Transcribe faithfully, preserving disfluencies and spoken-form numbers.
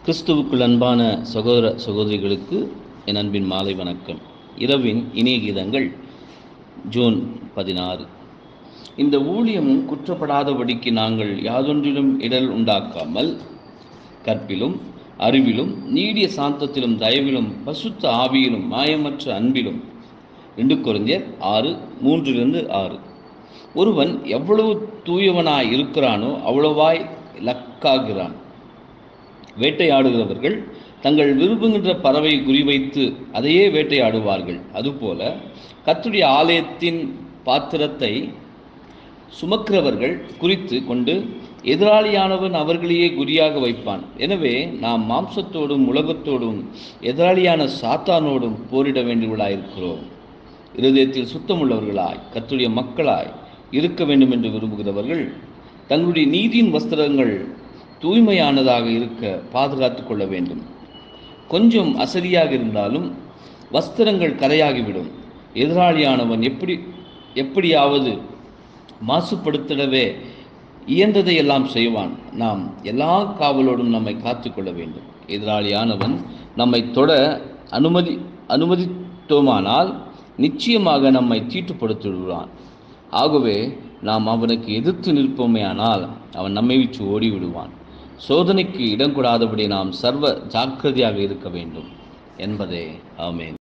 கிறிஸ்துவுக்குள் அன்பான சகோதர சகோதரிகளுக்கு என் அன்பின் மாலை வணக்கம். இரவின் இனிய கீதங்கள், ஜூன் பதினாறு. இந்த ஊழியமும் குற்றப்படாதபடிக்கு நாங்கள் யாதொன்றிலும் இடல் உண்டாக்காமல் கற்பிலும் அறிவிலும் நீடிய சாந்தத்திலும் தயவிலும் பசுத்த ஆவியிலும் மாயமற்ற அன்பிலும். ரெண்டு கொரிந்தியர் ஆறு மூன்றிலிருந்து ஆறு. ஒருவன் எவ்வளவு தூயவனாய் இருக்கிறானோ அவ்வளவாய் லக்காகிறான். வேட்டையாடுகிறவர்கள் தங்கள் விரும்புகின்ற பறவை குறிவைத்து அதையே வேட்டையாடுவார்கள். அதுபோல கர்த்தருடைய ஆலயத்தின் பாத்திரத்தை சுமக்கிறவர்கள் குறித்து கொண்டு எதிராளியானவன் அவர்களையே குறியாக வைப்பான். எனவே நாம் மாம்சத்தோடும் உலகத்தோடும் எதிராளியான சாத்தானோடும் போரிட வேண்டியவர்களாயிருக்கிறோம். இருதயத்தில் சுத்தமுள்ளவர்களாய் கர்த்தருடைய மக்களாய் இருக்க வேண்டும் என்று விரும்புகிறவர்கள் தங்களுடைய நீதியின் வஸ்திரங்கள் தூய்மையானதாக இருக்க பாதுகாத்து கொள்ள வேண்டும். கொஞ்சம் அசதியாக இருந்தாலும் வஸ்திரங்கள் கரையாகிவிடும். எதிராளியானவன் எப்படி எப்படியாவது மாசுபடுத்திடவே இயன்றதை எல்லாம் செய்வான். நாம் எல்லா காவலோடும் நம்மை காத்து கொள்ள வேண்டும். எதிராளியானவன் நம்மை தொட அனுமதி அனுமதித்தோமானால் நிச்சயமாக நம்மை தீட்டுப்படுத்திவிடுவான். ஆகவே நாம் அவனுக்கு எதிர்த்து நிற்போமேயானால் அவன் நம்மை விட்டு ஓடிவிடுவான். சோதனைக்கு இடம் கொடாதபடி நாம் சர்வ ஜாக்கிரதையாக இருக்க வேண்டும் என்பதே ஆமென்.